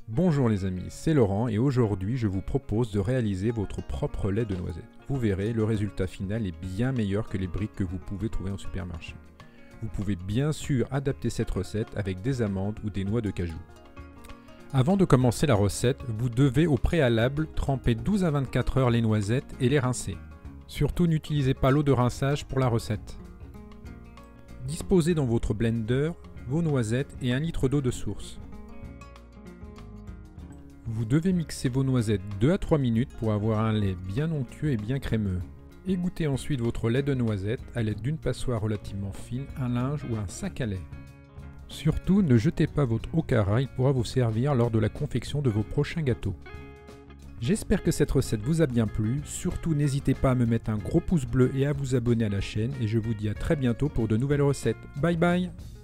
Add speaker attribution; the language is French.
Speaker 1: Bonjour les amis, c'est Laurent et aujourd'hui je vous propose de réaliser votre propre lait de noisette. Vous verrez, le résultat final est bien meilleur que les briques que vous pouvez trouver en supermarché. Vous pouvez bien sûr adapter cette recette avec des amandes ou des noix de cajou. Avant de commencer la recette, vous devez au préalable tremper 12 à 24 heures les noisettes et les rincer. Surtout n'utilisez pas l'eau de rinçage pour la recette. Disposez dans votre blender vos noisettes et 1 litre d'eau de source. Vous devez mixer vos noisettes 2 à 3 minutes pour avoir un lait bien onctueux et bien crémeux. Égouttez ensuite votre lait de noisette à l'aide d'une passoire relativement fine, un linge ou un sac à lait. Surtout, ne jetez pas votre eau cara, il pourra vous servir lors de la confection de vos prochains gâteaux. J'espère que cette recette vous a bien plu, surtout n'hésitez pas à me mettre un gros pouce bleu et à vous abonner à la chaîne et je vous dis à très bientôt pour de nouvelles recettes. Bye bye!